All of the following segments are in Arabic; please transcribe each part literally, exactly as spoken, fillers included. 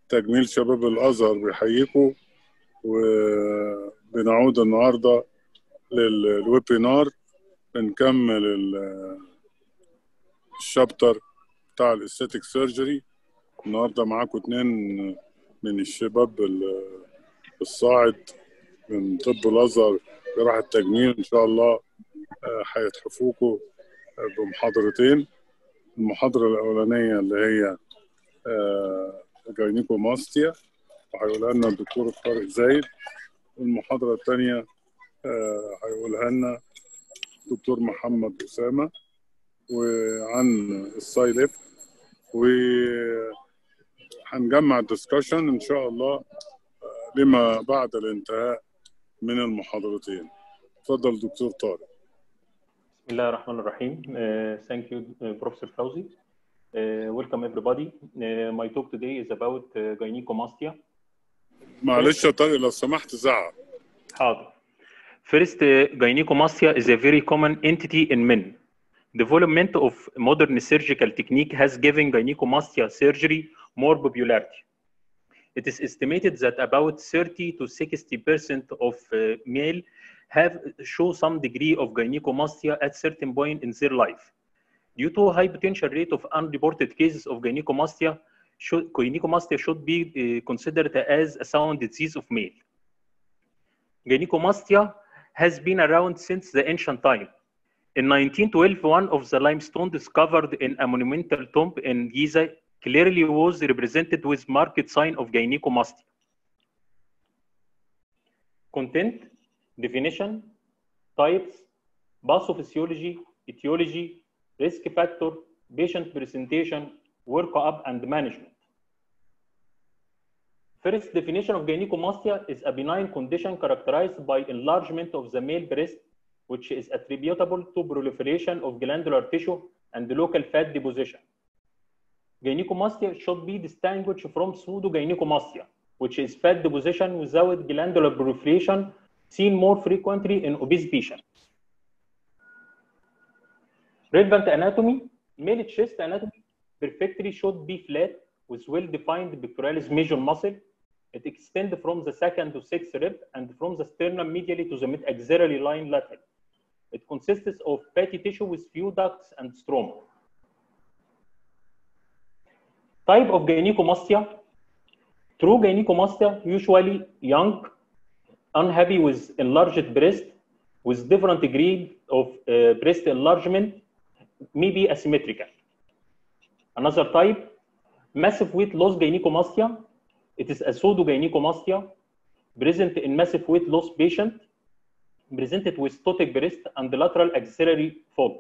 تجميل شباب الأزهر بيحييكم، وبنعود النهارده للويبينار بنكمل الشابتر بتاع الاستاتيك سيرجري. النهارده معاكم اتنين من الشباب الصاعد من طب الأزهر جراحة التجميل، إن شاء الله هيتحفوكوا بمحاضرتين. المحاضرة الأولانية اللي هي جاينيكوماستيا وهيقولها لنا الدكتور طارق زايد، والمحاضرة الثانية هيقولها لنا الدكتور محمد أسامة وعن السايلف، وهنجمع الدسكشن إن شاء الله لما بعد الانتهاء من المحاضرتين. اتفضل دكتور طارق. بسم الله الرحمن الرحيم. Uh, thank you, uh, Professor Fauzi. Uh, welcome everybody. Uh, my talk today is about uh, gynecomastia. معلش يا طارق لو سمحت زعق. حاضر. First, uh, gynecomastia is a very common entity in men. Development of modern surgical technique has given gynecomastia surgery more popularity. It is estimated that about thirty to sixty percent of uh, male have show some degree of gynecomastia at certain point in their life. Due to high potential rate of unreported cases of gynecomastia, should, gynecomastia should be uh, considered as a sound disease of male. Gynecomastia has been around since the ancient time. In nineteen twelve, one of the limestone discovered in a monumental tomb in Giza clearly was represented with marked sign of gynecomastia. Content, definition, types, pathophysiology, etiology, risk factor, patient presentation, workup, and management. First definition of gynecomastia is a benign condition characterized by enlargement of the male breast, which is attributable to proliferation of glandular tissue and local fat deposition. Gynecomastia should be distinguished from pseudogynecomastia, which is fat deposition without glandular proliferation, seen more frequently in obese patients. Relevant anatomy, male chest anatomy perfectly should be flat with well-defined pectoralis major muscle. It extends from the second to sixth rib and from the sternum medially to the mid-axillary line lateral. It consists of fatty tissue with few ducts and stroma. Type of gynecomastia. True gynecomastia, usually young, unhappy with enlarged breast, with different degree of uh, breast enlargement, may be asymmetrical. Another type, massive weight loss gynecomastia. It is a pseudogynecomastia present in massive weight loss patient, presented with ptotic breast and lateral axillary fold.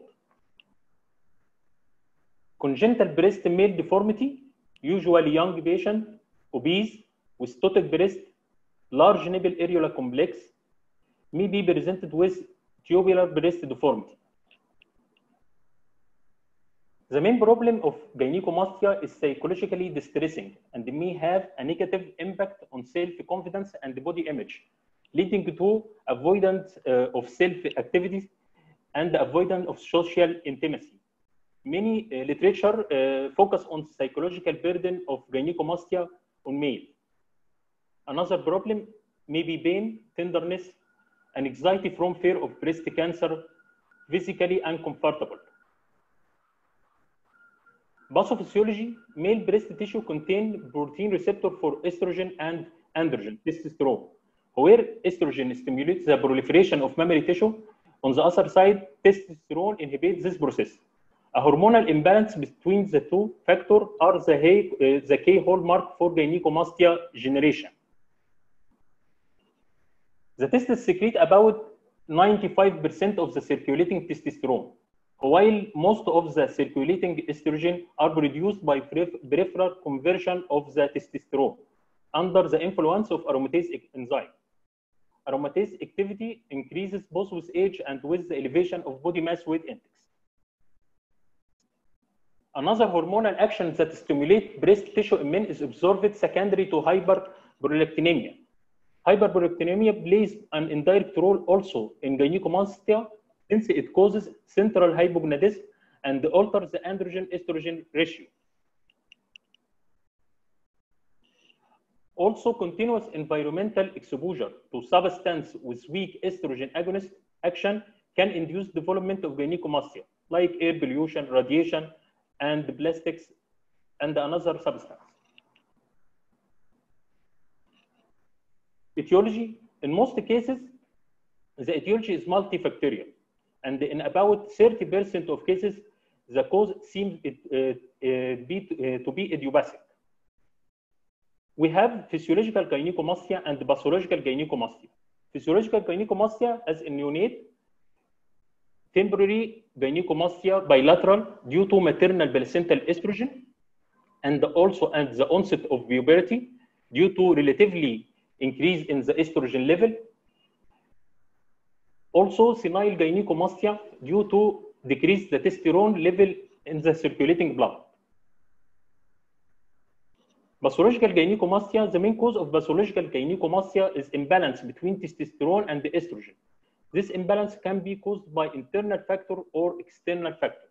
Congenital breast male deformity, usually young patient, obese, with ptotic breast, large nipple areola complex, may be presented with tubular breast deformity. The main problem of gynecomastia is psychologically distressing and may have a negative impact on self-confidence and body image, leading to avoidance uh, of self-activities and avoidance of social intimacy. Many uh, literature uh, focus on psychological burden of gynecomastia on male. Another problem may be pain, tenderness, and anxiety from fear of breast cancer, physically uncomfortable. Pathophysiology, male breast tissue contain protein receptor for estrogen and androgen, testosterone. Where estrogen stimulates the proliferation of mammary tissue, on the other side, testosterone inhibits this process. A hormonal imbalance between the two factors are the, uh, the key hallmark for gynecomastia generation. The testes secrete about ninety-five percent of the circulating testosterone, while most of the circulating estrogen are produced by peripheral conversion of the testosterone under the influence of aromatase enzyme. Aromatase activity increases both with age and with the elevation of body mass weight index. Another hormonal action that stimulates breast tissue in men is observed secondary to hyperprolactinemia. Hyperprolactinemia plays an indirect role also in gynecomastia since it causes central hypogonadism and alters the androgen-estrogen ratio. Also, continuous environmental exposure to substance with weak estrogen agonist action can induce development of gynecomastia, like air pollution, radiation, and plastics, and another substance. Etiology. In most cases, the etiology is multifactorial, and in about thirty percent of cases, the cause seems it, uh, uh, be, uh, to be idiopathic. We have physiological gynecomastia and pathological gynecomastia. Physiological gynecomastia as in neonate, temporary gynecomastia bilateral due to maternal placental estrogen, and also at the onset of puberty due to relatively increase in the estrogen level. Also, senile gynecomastia due to decrease the testosterone level in the circulating blood. Pathological gynecomastia, the main cause of pathological gynecomastia is imbalance between testosterone and the estrogen. This imbalance can be caused by internal factor or external factor.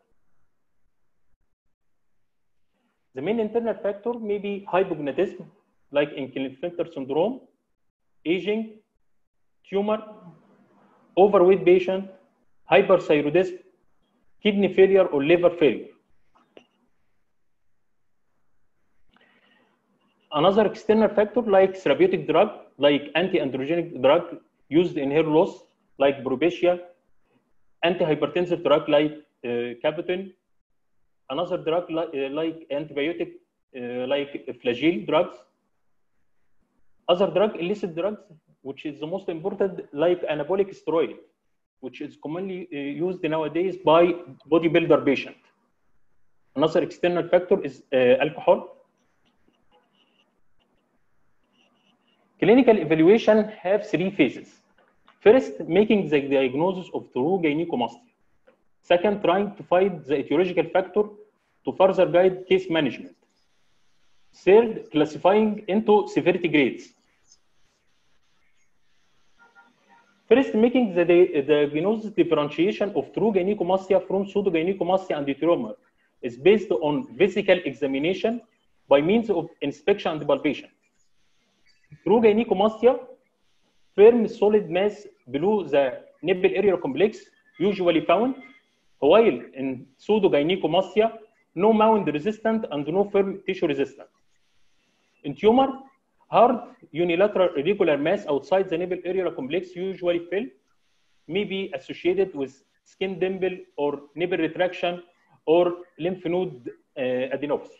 The main internal factor may be hypogonadism, like in Klinefelter syndrome, aging, tumor, overweight patient, hyperthyroidism, kidney failure or liver failure. Another external factor like therapeutic drug, like anti-androgenic drug used in hair loss, like Propecia, antihypertensive drug like uh, Capitin, another drug like, uh, like antibiotic uh, like Flagyl drugs, other drug, illicit drugs, which is the most important, like anabolic steroid, which is commonly uh, used nowadays by bodybuilder patient. Another external factor is uh, alcohol. Clinical evaluation have three phases. First, making the diagnosis of true gynecomastia. Second, trying to find the etiological factor to further guide case management. Third, classifying into severity grades. First, making the, the diagnosis differentiation of true gynecomastia from pseudogynecomastia and tumor is based on physical examination by means of inspection and palpation. True gynecomastia, firm solid mass below the nipple area complex usually found, while in pseudogynecomastia, no mound resistant and no firm tissue resistant. In tumor, hard unilateral irregular mass outside the nipple area complex usually fill, may be associated with skin dimple or nipple retraction or lymph node uh, adenopathy.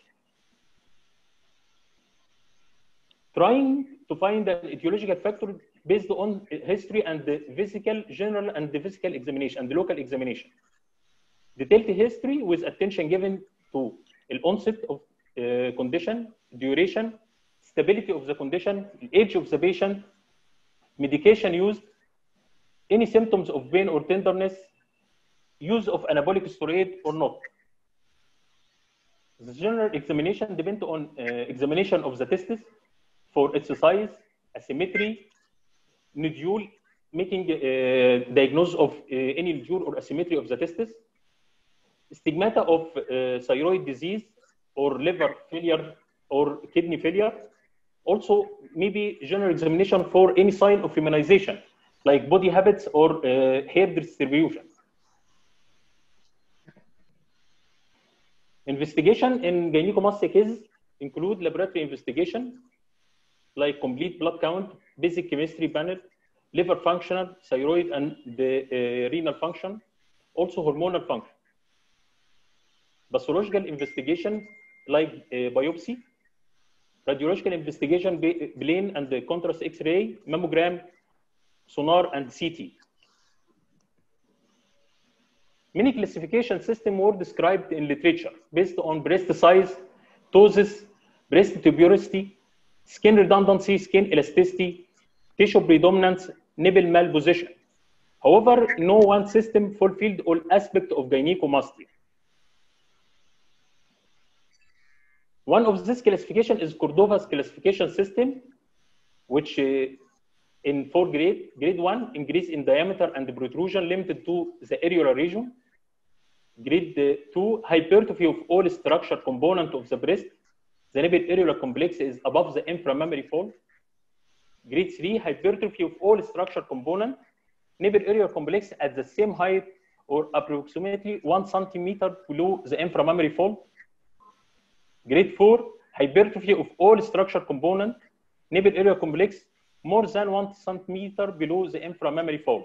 Trying to find an etiological factor based on history and the physical, general and the physical examination and the local examination. Detailed history with attention given to the onset of uh, condition, duration, stability of the condition, age of the patient, medication used, any symptoms of pain or tenderness, use of anabolic steroid or not. The general examination depends on uh, examination of the testis for its size, asymmetry, nodule, making uh, diagnosis of uh, any nodule or asymmetry of the testis, stigmata of uh, thyroid disease or liver failure or kidney failure. Also, maybe general examination for any sign of feminization, like body habits or uh, hair distribution. Investigation in gynecomastia cases include laboratory investigation, like complete blood count, basic chemistry panel, liver functional, thyroid and the uh, renal function, also hormonal function. Pathological investigation like uh, biopsy, radiological investigation, plain and the contrast X-ray, mammogram, sonar, and C T. Many classification systems were described in literature based on breast size, ptosis, breast tuberosity, skin redundancy, skin elasticity, tissue predominance, nipple malposition. However, no one system fulfilled all aspects of gynecomastia. One of this classification is Cordova's classification system, which uh, in four grade, grade one, increase in diameter and protrusion limited to the areolar region. Grade uh, two, hypertrophy of all structure component of the breast. The nipple areolar complex is above the inframammary fold. Grade three, hypertrophy of all structure component, nipple area complex at the same height or approximately one centimeter below the inframammary fold. Grade four, hypertrophy of all structure component, nipple area complex more than one centimeter below the inframammary fold.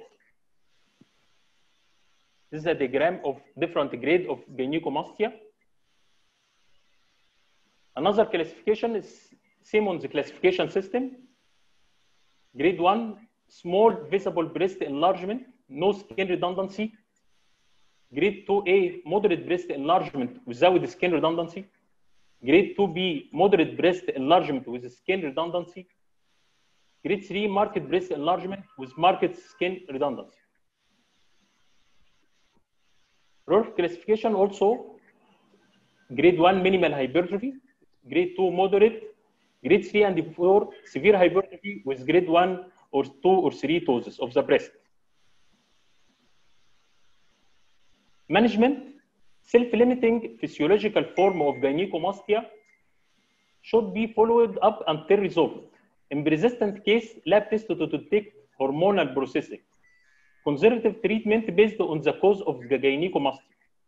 This is a diagram of different grade of gynecomastia. Another classification is Simon's classification system. Grade one, small visible breast enlargement, no skin redundancy. Grade two A, moderate breast enlargement without skin redundancy. Grade two B, moderate breast enlargement with skin redundancy. Grade three, marked breast enlargement with marked skin redundancy. Roche classification also, grade one, minimal hypertrophy. Grade two, moderate. Grade three and four, severe hypertrophy with grade one or two or three ptosis of the breast. Management, self-limiting physiological form of gynecomastia should be followed up until resolved. In persistent case, lab test to detect hormonal processing. Conservative treatment based on the cause of the gynecomastia.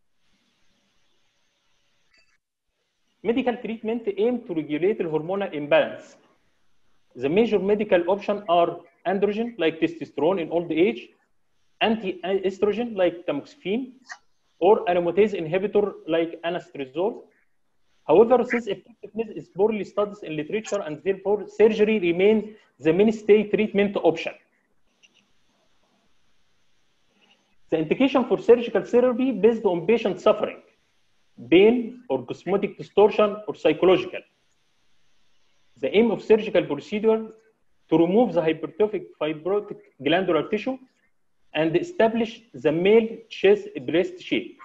Medical treatment aim to regulate the hormonal imbalance. The major medical options are androgen, like testosterone in old age, anti-estrogen, like tamoxifen, or aromatase inhibitor, like anastrozole. However, this effectiveness is poorly studied in literature, and therefore surgery remains the mainstay treatment option. The indication for surgical therapy based on patient suffering, pain or cosmetic distortion or psychological. The aim of surgical procedure to remove the hypertrophic fibrotic glandular tissue and establish the male chest breast shape.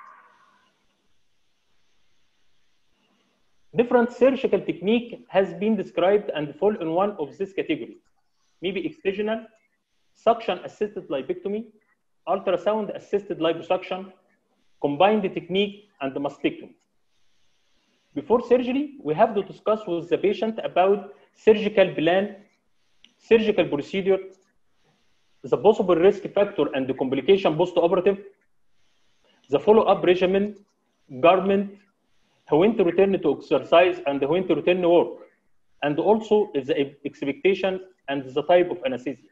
Different surgical technique has been described and fall in one of this category. Maybe excisional, suction-assisted lipectomy, ultrasound-assisted liposuction, combined technique, and mastectomy. Before surgery, we have to discuss with the patient about surgical plan, surgical procedure, the possible risk factor and the complication post-operative, the follow-up regimen, garment, when to return to exercise and when to return to work, and also the expectation and the type of anesthesia.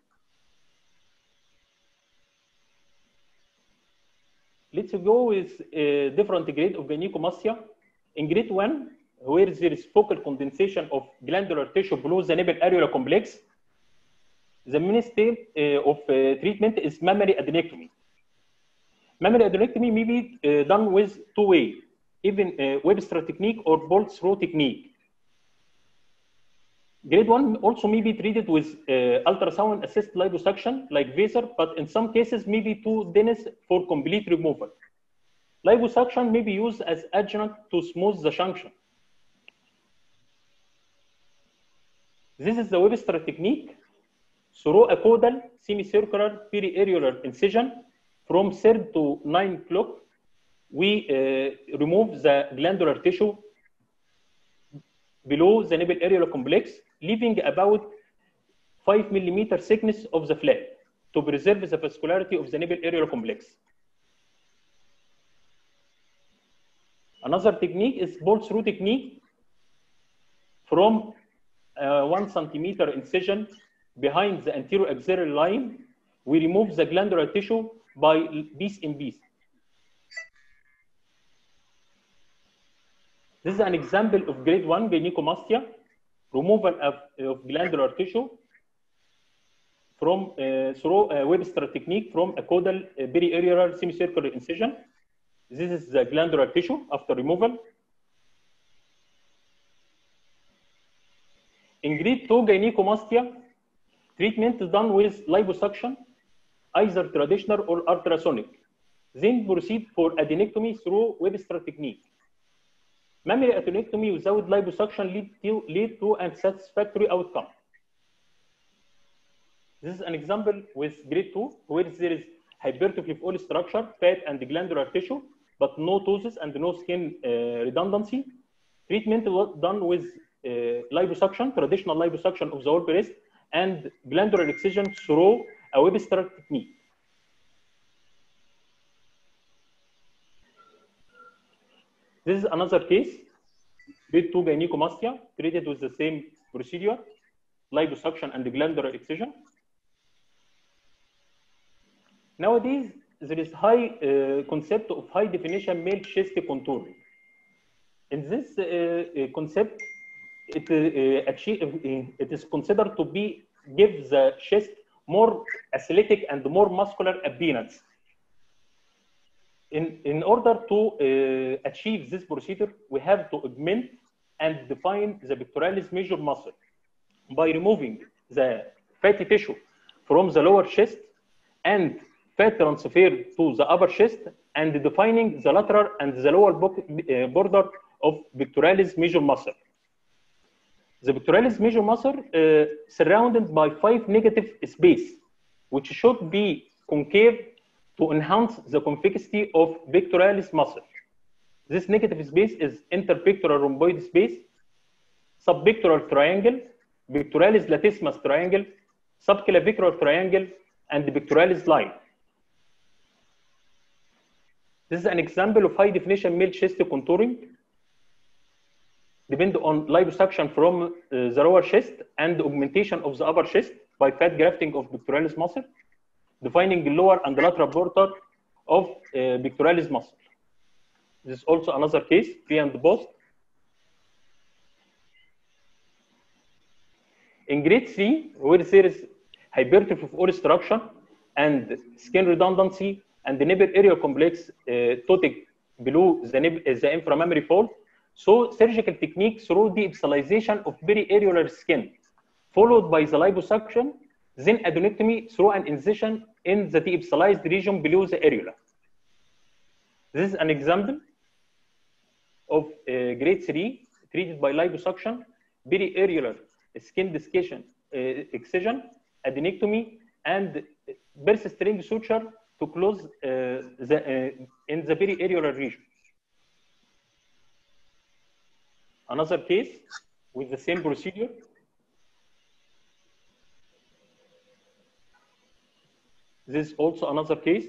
Let's go with a different grade of gynecomastia. In grade one, where there is focal condensation of glandular tissue below the nipple areola complex, the mainstay uh, of uh, treatment is mammary adenectomy. Mammary adenectomy may be uh, done with two ways, even uh, Webster technique or bolt-through technique. Grade one also may be treated with uh, ultrasound-assisted liposuction like Vaser, but in some cases may be too dense for complete removal. Liposuction may be used as adjunct to smooth the junction. This is the Webster technique. Through a caudal semicircular periareolar incision from third to ninth clock, we uh, remove the glandular tissue below the nipple areola complex, leaving about five millimeter thickness of the flap to preserve the vascularity of the nipple areola complex. Another technique is bolt-through technique. From uh, one centimeter incision behind the anterior axillary line, we remove the glandular tissue by piece in piece. This is an example of grade one gynecomastia, removal of, of glandular tissue from uh, through a Webster technique from a caudal uh, periareolar semicircular incision. This is the glandular tissue after removal. In grade two gynecomastia, treatment is done with liposuction, either traditional or ultrasonic. Then proceed for adenectomy through Webster technique. Mammary adenectomy without liposuction lead to, lead to a satisfactory outcome. This is an example with grade two, where there is hypertrophy of all structure, fat, and glandular tissue, but no ptosis and no skin uh, redundancy. Treatment was done with uh, liposuction, traditional liposuction of the whole breast, and glandular excision through a Webster technique. This is another case, grade two gynecomastia, treated with the same procedure, liposuction and glandular excision. Nowadays, there is high uh, concept of high definition male chest contouring. In this uh, concept, it, uh, achieve, it is considered to be give the chest more athletic and more muscular appearance. In, in order to uh, achieve this procedure, we have to augment and define the pectoralis major muscle by removing the fatty tissue from the lower chest and fat transfer to the upper chest and defining the lateral and the lower border of pectoralis major muscle. The pectoralis major muscle uh, surrounded by five negative space, which should be concave to enhance the convexity of pectoralis muscle. This negative space is interpectoral rhomboid space, subpectoral triangle, pectoralis latissimus triangle, subclavicular triangle, and the pectoralis line. This is an example of high definition male chest contouring. Depend on liposuction from uh, the lower chest and augmentation of the upper chest by fat grafting of pectoralis muscle, defining the lower and the lateral border of uh, pectoralis muscle. This is also another case, pre and post. In grade three, where there is hypertrophy of all structure and skin redundancy and the nipple area complex uh, totic below the, the inframammary fold, so surgical technique through deepsalization of periareolar skin, followed by the liposuction, then adonectomy through an incision in the deepsalized region below the areola. This is an example of uh, grade three treated by liposuction, periareolar skin desiccation, uh, excision, adonectomy, and burst string suture to close uh, the uh, in the periareolar region. Another case with the same procedure. This is also another case.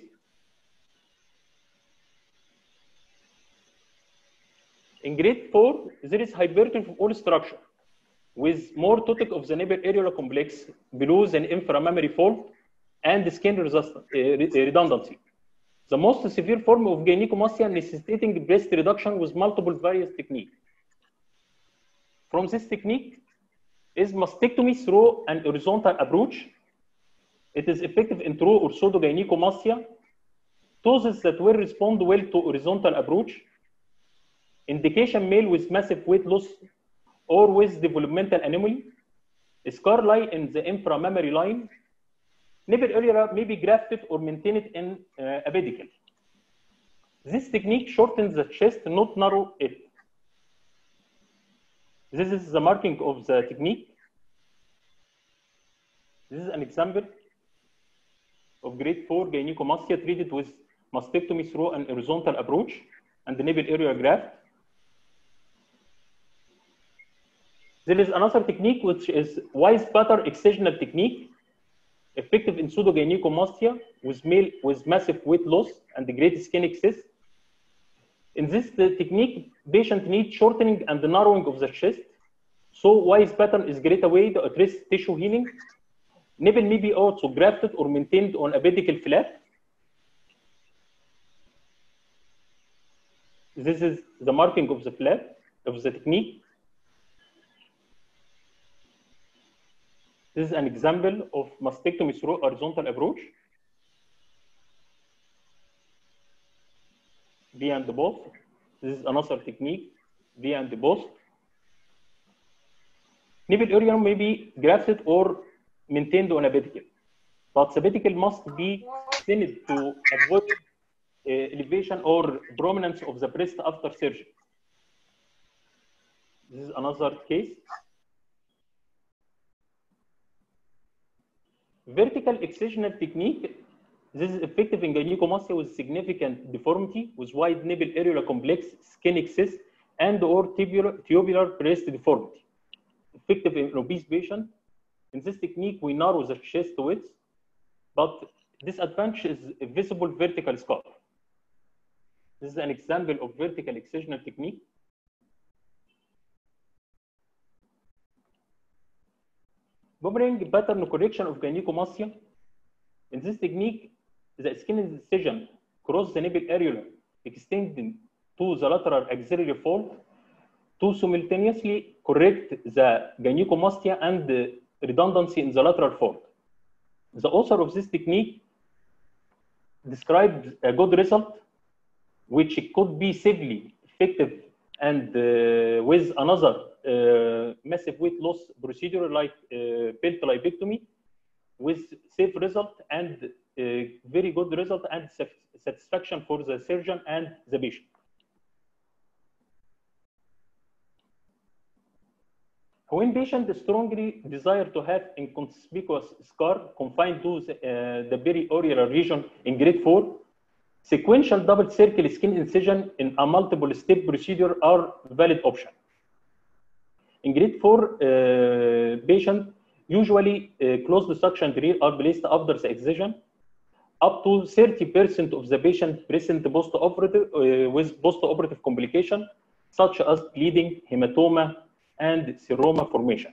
In grade four, there is hypertrophy of all structure with more totic of the nipple areolar complex below the inframammary fold and skin resistant, uh, redundancy. The most severe form of gynecomastia necessitating breast reduction with multiple various techniques. From this technique is mastectomy through an horizontal approach. It is effective in true or pseudo gynecomastia, doses that will respond well to horizontal approach, indication male with massive weight loss or with developmental anomaly, scar lie in the inframammary line, nipple area may be grafted or maintained in uh, a pedicle. This technique shortens the chest, not narrow it. This is the marking of the technique. This is an example of grade four gynecomastia treated with mastectomy through an horizontal approach and the nipple area graft. There is another technique which is wise pattern excisional technique, effective in pseudo gynecomastia with male with massive weight loss and great skin excess. In this technique, patient needs shortening and narrowing of the chest. So wise pattern is great way to address tissue healing. Nipple may be also grafted or maintained on a pedicle flap. This is the marking of the flap of the technique. This is an example of mastectomy through horizontal approach. V and post. This is another technique, V and post. Nipple area may be grafted or maintained on a pedicle, but the pedicle must be thinned to avoid uh, elevation or prominence of the breast after surgery. This is another case. Vertical excisional technique. This is effective in gynecomastia with significant deformity, with wide nipple areolar complex, skin excess, and or tubular, tubular breast deformity. Effective in obese patient In this technique, we narrow the chest width, but disadvantage is a visible vertical scar. This is an example of vertical excisional technique. Boomerang pattern correction of gynecomastia. In this technique, the skin incision cross the nipple areola, extending to the lateral axillary fold to simultaneously correct the gynecomastia and the redundancy in the lateral fold. The author of this technique described a good result, which could be safely effective and uh, with another uh, massive weight loss procedure like uh, belt lipectomy, with safe result and uh, very good result and satisfaction for the surgeon and the patient. When patient strongly desire to have inconspicuous scar confined to the, uh, the perioral region in grade four, sequential double circle skin incision in a multiple step procedure are valid option. In grade four, uh, patient usually uh, closed suction drill are placed after the excision. Up to thirty percent of the patient present post-operative uh, with post-operative complication such as bleeding, hematoma, and seroma formation.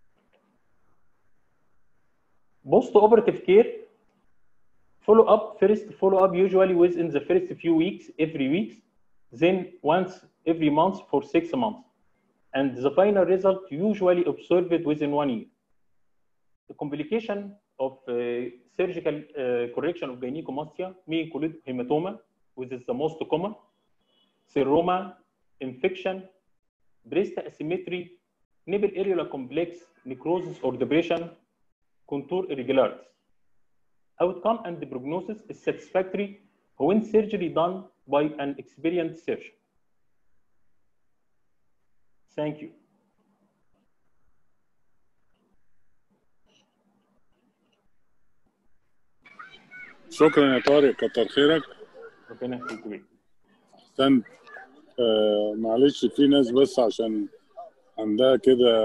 Post-operative care follow-up, first follow-up usually within the first few weeks, every week, then once every month for six months. And the final result usually observed within one year. The complication of uh, surgical uh, correction of gynecomastia may include hematoma, which is the most common, seroma, infection, breast asymmetry, nipple areola complex, necrosis or depression, contour irregularities. Outcome and the prognosis is satisfactory when surgery done by an experienced surgeon. Thank you. شكرا يا طارق، كتر خيرك. ربنا يخليك. احسنت. آه معلش في ناس بس عشان عندها كده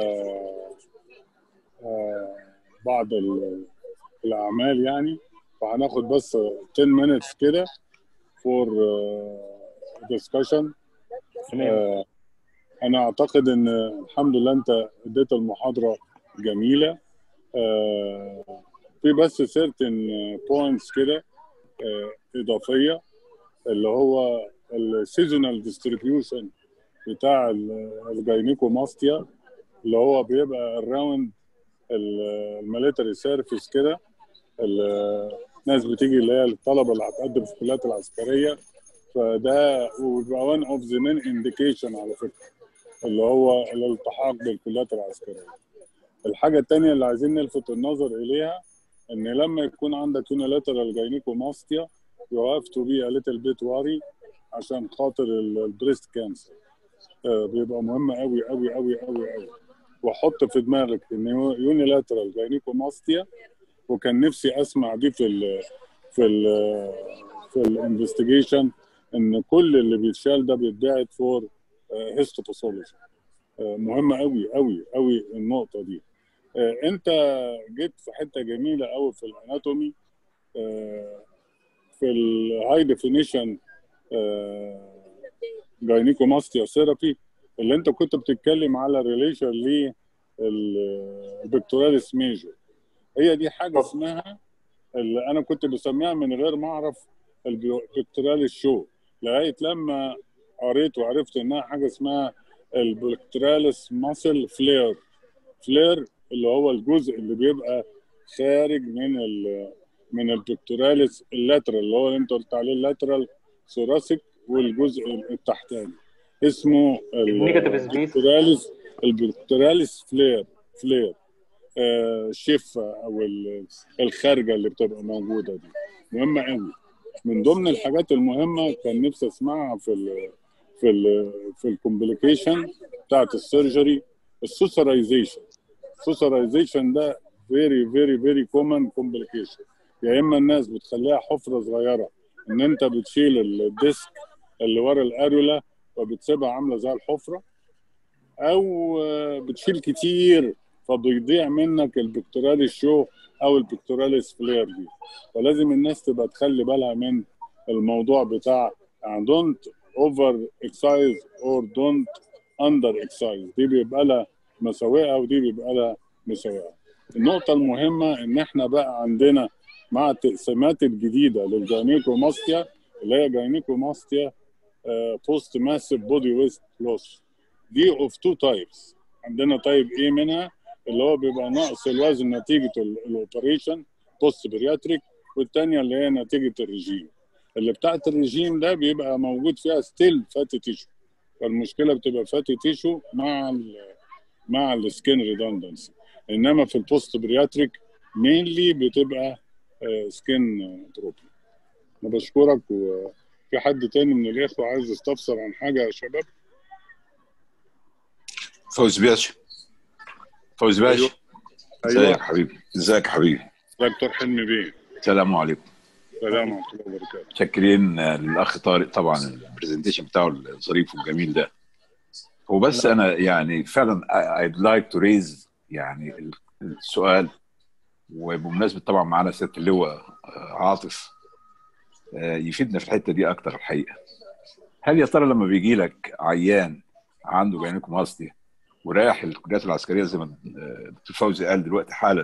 آه بعض الاعمال يعني، فهناخد بس عشر minutes كده for uh, discussion. آه انا اعتقد ان الحمد لله انت اديت المحاضره جميله. آه في بس certain points كده آه اضافيه، اللي هو السيزونال ديستريبيوشن بتاع الجاينيكوماستيا، اللي هو بيبقى الراوند الميليتري سيرفيس كده. الناس بتيجي اللي هي الطلبه اللي هتقدم في الكليات العسكريه، فده وبيبقى وان اوف ذا مين انديكيشن على فكره، اللي هو الالتحاق بالكليات العسكريه. الحاجه الثانيه اللي عايزين نلفت النظر اليها ان لما يكون عندك يونيلاترال جاينيكوماستيا you have to be a little bit worry عشان خاطر البريست كانسر. بيبقى مهم قوي قوي قوي قوي قوي. وحط في دماغك ان يونيلاترال جاينيكوماستيا، وكان نفسي اسمع دي في ال في ال في الانفستيجيشن، ان كل اللي بيتشال ده بيتبعت فور هيستوباثولوجي. مهمه قوي قوي قوي النقطه دي. انت جيت في حته جميله قوي في الاناتومي، في الهاي ديفينيشن جاينيكوماستيا ثيرابي، اللي انت كنت بتتكلم على ريليشن للبكتوراليس ميجور. هي دي حاجه اسمها اللي انا كنت بسميها من غير ما اعرف البكتوراليس شو، لغايه لما قريت وعرفت انها حاجه اسمها البكتوراليس ماسل فلير. فلير اللي هو الجزء اللي بيبقى خارج من ال من البكتوراليس اللاترال، اللي هو اللي انت قلت عليه اللاترال ثوراسيك، والجزء التحتاني اسمه البكتوراليس البكتوراليس فلير فلير آه الشفه او الخارجه اللي بتبقى موجوده دي مهمه قوي. من ضمن الحاجات المهمه كان نفسي اسمعها في ال في ال في الكومبليكيشن بتاعت السيرجري، السوسرايزيشن. السوسرايزيشن ده فيري فيري فيري كومن كومبليكيشن. يا اما الناس بتخليها حفره صغيره، ان انت بتشيل الديسك اللي ورا الاريولا وبتسيبها عامله زي الحفره، او بتشيل كتير فبيضيع منك البكتوراليس شو او البكتوراليس فلير دي. فلازم الناس تبقى تخلي بالها من الموضوع بتاع يعني don't over exercise or don't under exercise. دي بيبقى لها مساوئها ودي بيبقى لها مساوئها. النقطة المهمة ان احنا بقى عندنا مع التقسيمات الجديدة للجاينيكوماستيا اللي هي جاينيكوماستيا بوست ماسيف بودي ويست لوس. دي اوف تو تايبس. عندنا تايب ايه منها اللي هو بيبقى نقص الوزن نتيجة الاوبريشن بوست برياتريك، والثانية اللي هي نتيجة الرجيم. اللي بتاعت الرجيم ده بيبقى موجود فيها ستيل فاتي تيشو، فالمشكلة بتبقى فاتي تيشو مع ال مع السكين ريدندنسي. انما في البوست برياتريك مينلي بتبقى سكين تروبي. انا بشكرك. وفي حد تاني من الاخوه عايز يستفسر عن حاجه يا شباب؟ فوز باشا. فوز باشا. ازيك أيوة. يا حبيبي؟ ازيك يا حبيبي؟ دكتور حلمي بيه. السلام عليكم. السلام ورحمه الله وبركاته. شاكرين للاخ طارق طبعا البرزنتيشن بتاعه الظريف والجميل ده. هو بس انا يعني فعلا I'd like to raise يعني السؤال، وبمناسبه طبعا معانا سياده اللواء عاطف يفيدنا في الحته دي اكتر الحقيقه. هل يا ترى لما بيجي لك عيان عنده جاينيكوماستيا ورايح الكليات العسكريه زي ما الدكتور فوزي قال دلوقتي حالا،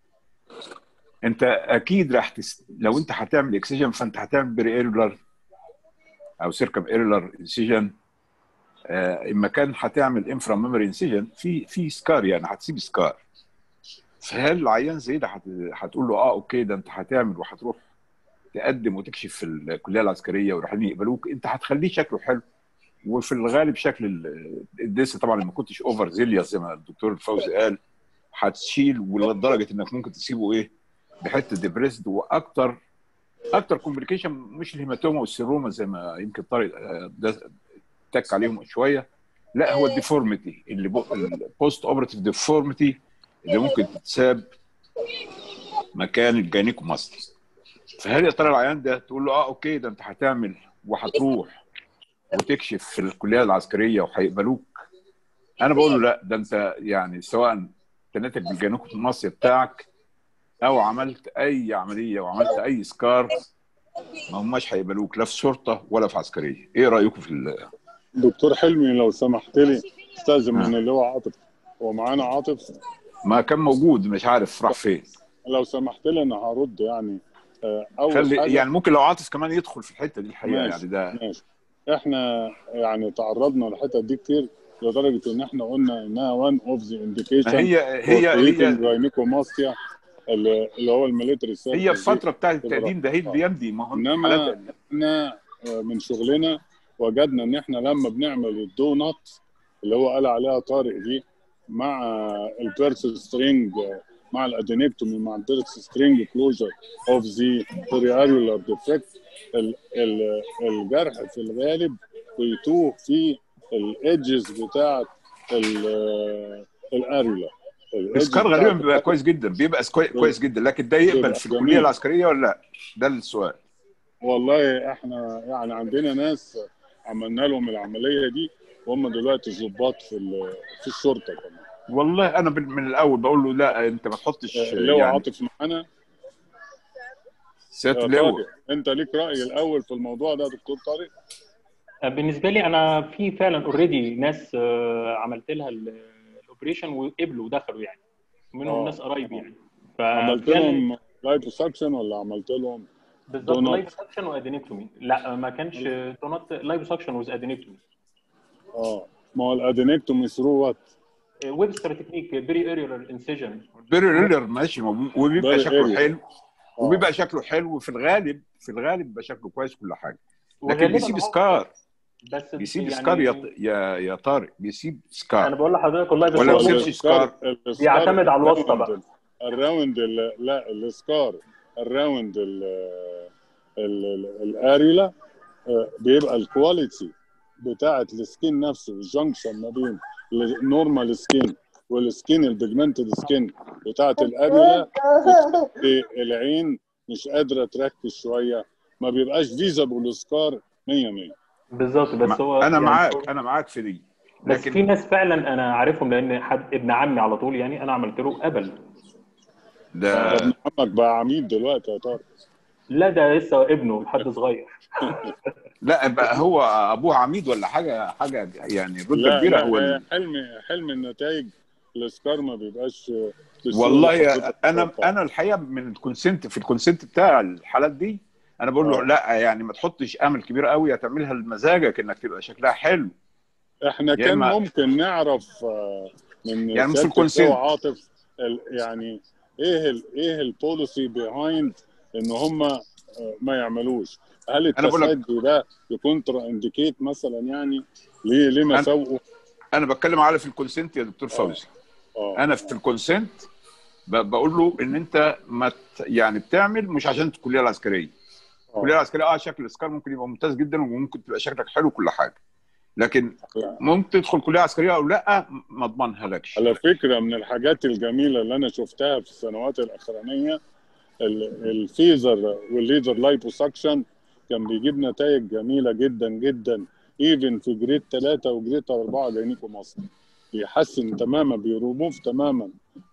انت اكيد راح تس... لو انت هتعمل اكسجن فانت هتعمل بري ايرولار او سيركم ايرولار انسيجن، آه اما كان هتعمل انفرا ميموري انسيجن في في سكار، يعني هتسيب سكار. فهل العيان زي ده هت... هتقول له اه اوكي ده انت هتعمل وهتروح تقدم وتكشف في الكليه العسكريه ورايحين يقبلوك، انت هتخليه شكله حلو، وفي الغالب شكل الديس طبعا لما كنتش اوفر زيلياس زي ما الدكتور فوزي قال هتشيل، ولدرجه انك ممكن تسيبه ايه بحته ديبريسد. واكتر اكتر كومبليكيشن مش الهيماتوما والسيروما زي ما يمكن طارق تك عليهم شويه، لا هو الديفورميتي اللي البوست اوبراتيف ديفورميتي اللي ممكن تتساب مكان الجاينيكوماستيا. فهل يا ترى العيان ده تقول له اه اوكي ده انت هتعمل وهتروح وتكشف في الكليه العسكريه وهيقبلوك؟ انا بقول له لا، ده انت يعني سواء تنتج بالجاينيكوماستيا بتاعك او عملت اي عمليه وعملت اي سكار ما هماش هيقبلوك لا في شرطه ولا في عسكريه. ايه رايكم في ال... دكتور حلمي لو سمحت لي استاذن من اللي هو عاطف، هو معانا عاطف؟ ما كان موجود مش عارف راح فين. لو سمحت لي انا هرد يعني. اول خلي حاجه يعني ممكن لو عاطف كمان يدخل في الحته دي الحقيقه. ماشي. يعني ده ماشي. احنا يعني تعرضنا للحته دي كتير لدرجه ان احنا قلنا انها وان اوف ذا انديكيشن هي هي هي جاينيكوماستيا اللي هو الميليتري سيرفيس. هي الفتره بتاعت التقديم ده هي اللي يمضي. ما هو انما احنا من شغلنا وجدنا ان احنا لما بنعمل الدونات اللي هو قال عليها طارق دي مع البيرس سترينج مع الادينكتومي مع البيرس سترينج كلوجر اوف ذا برياريولار ديفكت، الجرح في الغالب بيتوه في الايدجز بتاعت الاريولا. السكار غالبا بيبقى كويس جدا، بيبقى كويس جدا، لكن ده يقبل في الكليه جميل. العسكريه ولا لا؟ ده السؤال. والله احنا يعني عندنا ناس عملنا لهم العمليه دي وهم دلوقتي ضباط في في الشرطه كمان. والله انا من الاول بقول له لا انت ما تحطش لو يعني. عاطف معانا سياده اللواء، انت ليك راي الاول في الموضوع ده دكتور طارق؟ بالنسبه لي انا في فعلا اوريدي ناس عملت لها الاوبريشن وقبلوا ودخلوا يعني، منهم ناس قرايب يعني. عملت لهم لايبوسكشن ولا عملت لهم بالظبط لايبوسكشن وادينكتومي؟ لا ما كانش دونات، لايبوسكشن وز ادينكتومي. اه ما هو الادينكتومي ثرو وات؟ ويبستر تكنيك بري ايريولار انسيجن. بري ايريولار ماشي، وبيبقى شكله حلو وبيبقى شكله حلو وفي الغالب في الغالب بيبقى شكله كويس كل حاجه، لكن بيسيب سكار. بس بيسيب يعني سكار يا يا يا طارق، بيسيب سكار. انا بقول لحضرتك والله بس ولا ما بيسيبش سكار، بيعتمد على الواسطه بقى. الراوند لا السكار الراوند الاريولا بيبقى الكواليتي بتاعه السكين نفسه والجنكشن ما بين النورمال سكين والسكين البيجمنتد سكين بتاعه الاريولا العين مش قادره تركز شويه، ما بيبقاش فيزابل سكار مية مية. بالظبط. بس هو انا يعني معاك انا معاك في دي، بس في ناس فعلا انا عارفهم، لان حد ابن عمي على طول يعني انا عملت له قبل. ده ابن عمك بقى عميد دلوقتي يا طارق؟ لا ده لسه ابنه لحد صغير. لا بقى هو ابوه عميد ولا حاجه حاجه يعني رتبه لا كبيره. لا هو هي ال... حلم حلم النتائج الاسكار ما بيبقاش بالسهوله والله حضرتك انا تتوقع. انا الحقيقه من الكونسنت في الكونسنت بتاع الحالات دي انا بقول له اه لا، يعني ما تحطش امل كبير قوي، هتعملها لمزاجك انك تبقى شكلها حلو. احنا يا كان اما ممكن نعرف آه، من يعني مش في سياده اللواء الكونسنت. عاطف ال- يعني ايه ال ايه البوليسي بيهايند ان هم آه، ما يعملوش. هل انا بقول لك التصدي ده يكونترا انديكيت مثلا؟ يعني ليه ليه انا مساوئه؟ انا بتكلم على في الكونسنت يا دكتور اه فوزي. اه انا في الكونسنت بقول له ان انت ما ت- يعني بتعمل مش عشان الكليه العسكريه. الكليه اه العسكريه اه شكل الاسكار ممكن يبقى ممتاز جدا وممكن تبقى شكلك حلو كل حاجه، لكن لا. ممكن تدخل كليه عسكريه او لا ما اضمنها لكش. على فكره من الحاجات الجميله اللي انا شفتها في السنوات الاخرانيه ال- الفيزر والليزر لايبوسكشن كان بيجيب نتائج جميله جدا جدا، ايفن في جريد ثلاثة وجريد أربعة جاينيكوماستيا. بيحسن تماما، بيريموف تماما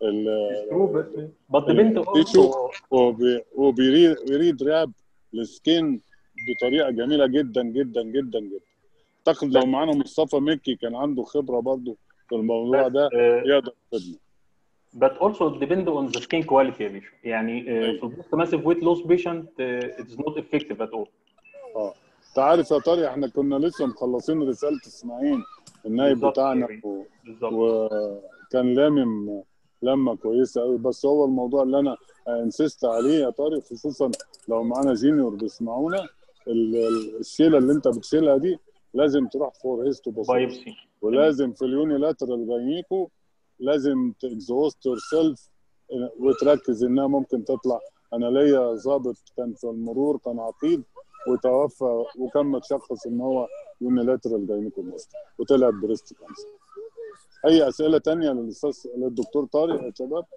but the bent التيشو، also وبيريد راب السكين بطريقه جميله جدا جدا جدا جدا. اعتقد لو بس معانا مصطفى مكي كان عنده خبره برضو في الموضوع بس ده uh, يقدر يفيدنا. but also depend on the skin quality يا باشا. يعني uh, ايوه في البوست ماسيف ويت لوس بيشنت it is not effective at all. اه انت عارف يا طارق احنا كنا لسه مخلصين رساله اسماعيل النايب بالظبط بتاعنا يا و... بالظبط. وكان لامم لمه كويسه قوي. بس هو الموضوع اللي انا انسست عليه يا طارق، خصوصا لو معانا جينيور بيسمعونا، ال- ال- الشيله اللي انت بتشيلها دي لازم تروح فور هيستو باثولوجي، بايبسي تمام. ولازم في اليونيلاترال جاينيكو لازم تكزوست يور سيلف وتركز انها ممكن تطلع. انا ليا ضابط كان في المرور كان عقيد وتوفى وكان متشخص ان هو يونيلاترال جاينيكوماستيا وطلعت بريست كانسر. اي اسئله ثانيه للاستاذ للدكتور طارق يا شباب؟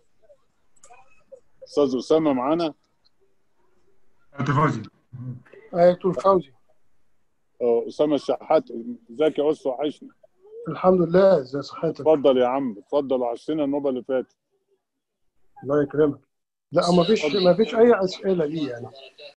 استاذ اسامه معانا؟ دكتور فوزي. ايوه دكتور فوزي. آه، اسامه الشحات، ازيك يا اسطى؟ وحشني. الحمد لله، ازي صحتك؟ اتفضل يا عم اتفضل، وعشنا النوبه اللي فاتت. الله يكرمك. لا ما فيش ما فيش اي اسئله لي يعني.